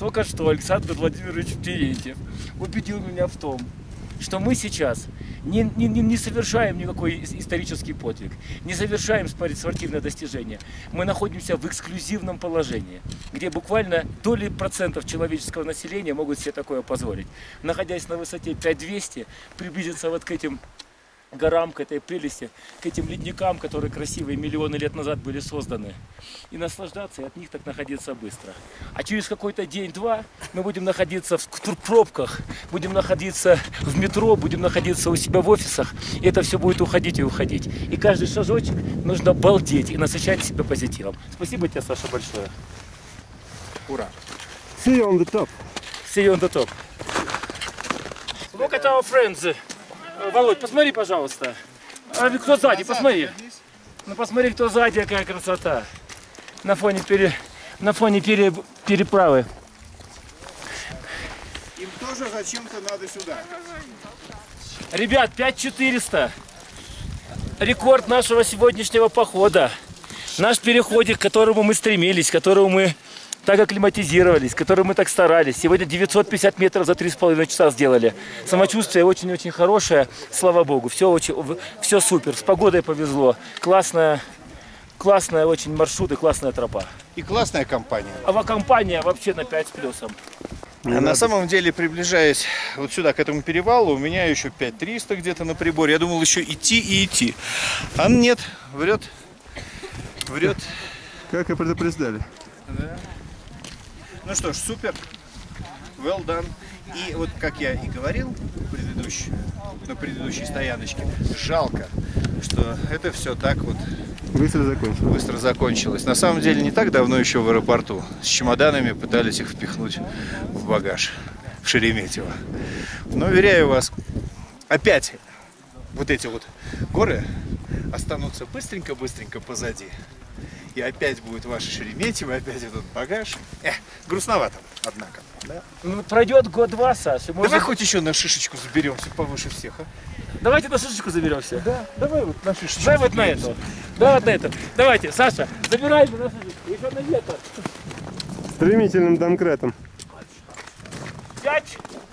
только что Александр Владимирович Терентьев убедил меня в том, что мы сейчас не совершаем никакой исторический подвиг, не совершаем спортивное достижение. Мы находимся в эксклюзивном положении, где буквально доли процентов человеческого населения могут себе такое позволить. Находясь на высоте 5200, приблизиться вот к этим горам, к этой прелести, к этим ледникам, которые красивые миллионы лет назад были созданы, и наслаждаться, и от них так находиться быстро. А через какой-то день-два мы будем находиться в пробках, будем находиться в метро, будем находиться у себя в офисах, и это все будет уходить и уходить. И каждый шажочек нужно балдеть и насыщать себя позитивом. Спасибо тебе, Саша, большое. Ура! See you on the top. See you on the top. Look at our friends. Володь, посмотри, пожалуйста. А кто сзади, посмотри. Ну посмотри, кто сзади, какая красота. На фоне переправы. Им тоже зачем-то надо сюда. Ребят, 5400. Рекорд нашего сегодняшнего похода. Наш переходик, к которому мы стремились, к которому мы так акклиматизировались, к которому мы так старались. Сегодня 950 метров за 3,5 часа сделали. Самочувствие очень-очень хорошее, слава богу. Все супер, с погодой повезло. Классная очень маршрут и классная тропа. И классная компания. А компания вообще на 5 с плюсом. На самом деле, приближаясь вот сюда, к этому перевалу, у меня еще 5300 где-то на приборе. Я думал еще идти и идти. А нет, врет. Как и предупреждали. Да. Ну что ж, супер. Well done. И вот, как я и говорил на предыдущей стояночке, жалко, что это все так вот быстро закончилось. На самом деле, не так давно еще в аэропорту с чемоданами пытались их впихнуть в багаж в Шереметьево. Но, уверяю вас, опять вот эти вот горы останутся быстренько позади. И опять будет ваше Шереметьево, опять этот багаж. Грустновато, однако. Да? Ну, пройдет год-два, Саша. Давай хоть еще на шишечку заберемся повыше всех, а? Давайте на шишечку заберемся. Да, давай вот на шишечку. Давай вот на эту. Давай вот на эту. Давайте, Саша, забирайте на шишечку. Еще на ветер. Стремительным домкратом. 5,